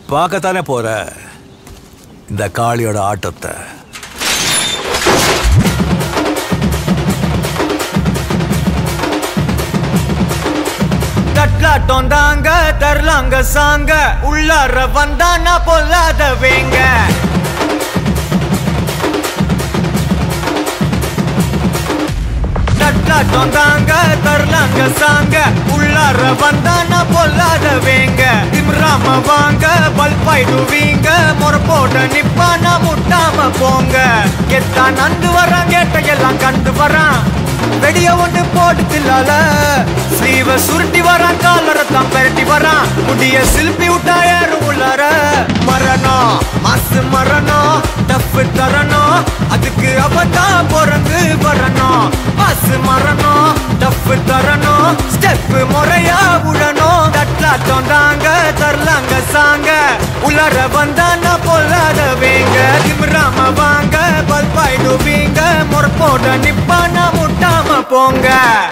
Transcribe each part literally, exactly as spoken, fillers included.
பார்க்கத்தானே போற இந்த காளியோட ஆட்டத்தை. தட்லாட்டம் தாங்க தரலாங்க சாங்க உள்ளார வந்தானா பொல்லாத வேங்க. தட்லாட்டம் தாங்க தரலாங்க சாங்க உள்ளார வந்தானா பொல்லாத வேங்க. திம்ராம வாங்க பல்பாயிடுவீங்க முறப்போட நிப்பானா முட்டாம போங்க. கெத்தா நந்து வரான் கேட்டையெல்லாம் கண்டு வரான் வெடிய ஒன்று போட்டு தில்லால ஸ்லீவ சுருட்டி வரான் காலரத்தான் பெரட்டி வரான் முடிய சில்பி விட்டா ஏறும் உள்ளார. மரணம் மாசு மரணம் டஃப் தரணும் அதுக்கு அவதான் பிறந்து வரணும். மாசு மரணம் டஃப் தரணும் ஸ்டெப் முறையா விடணும். தட்லாட்டம் தாங்க தரலாங்க சாங்க உள்ளார வந்தானா பொல்லாத வேங்க. திமிராம வாங்க பல்பாயிடுவீங்க முறப்போட நிப்பானா முட்டாம போங்க.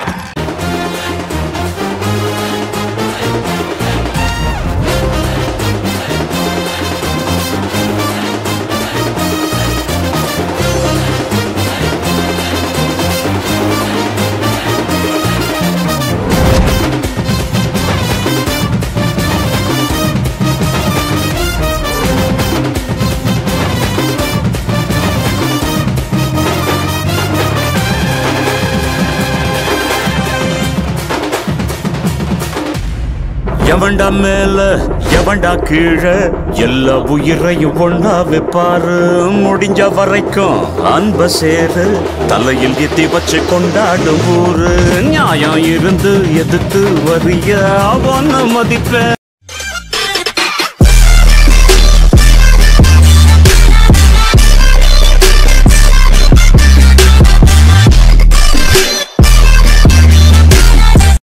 எவன்டா மேல எவன்டா கீழே எல்லா உயிரையும் ஒன்னா வைப்பாரு. முடிஞ்ச வரைக்கும் அன்ப சேரு தலையில் எத்தி வச்சு கொண்டாடும் ஊரு. நியாயம் இருந்து எதிர்த்து வரிய அவன மதிப்ப